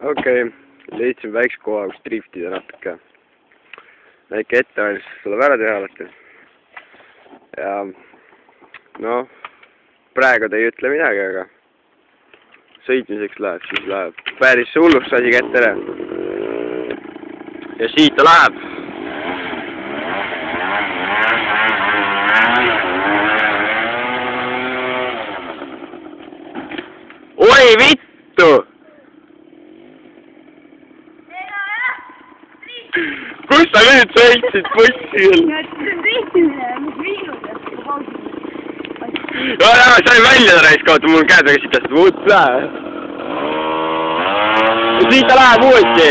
okei, leidsin väikse koha, kus driftida natuke. Väike ettevalmistus tuleb ära teha alati. Ja noh, praegu ta ei ütle midagi, aga sõitmiseks läheb, siis läheb päris hulluks asi kätte ära. Ja siit ta läheb. Oi vittu! Kus sa nüüd sõitsid bussi küll? See on driftimine, mis viinudest kui pausimine. Sai välja raisk, oota, mul käed väga sitast. Võtta! Siit ta läheb uuesti!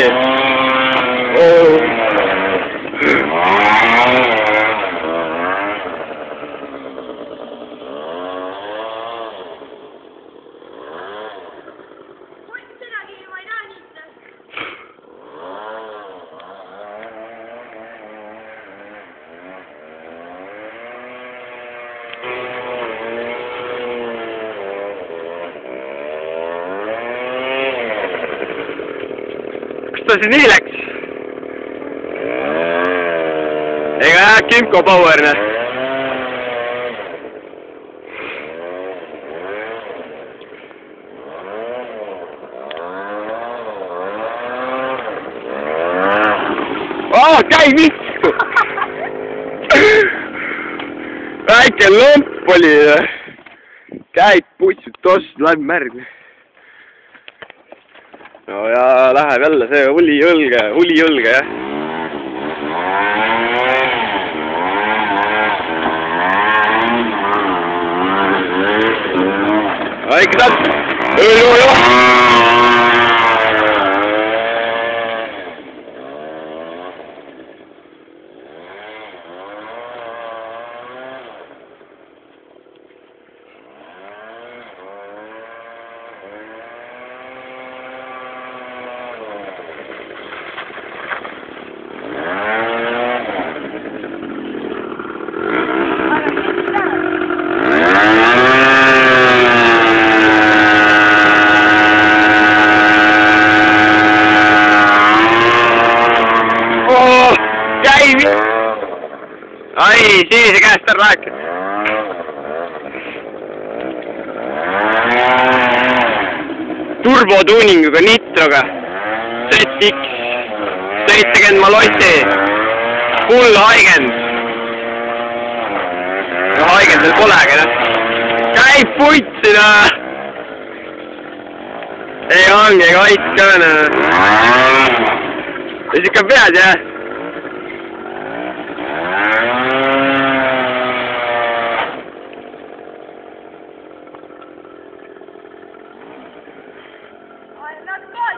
Kas ta see nii läks? Ega jah, Kimco Power, ne? Käi vittu! Väike lomp oli, käid putsud tost, läheb märg. No ja läheb jälle see hulijõlge, jah. Väike tatt! Ai, sinise käest on rääkid. Turbotuuninguga nitroga. ZX 70 Malossi. Full haigend. No haigendel polegi, noh. Käib putsi, noh. Ei ongi kait ka, noh. Ja siis ikka pead, jah. Nad ka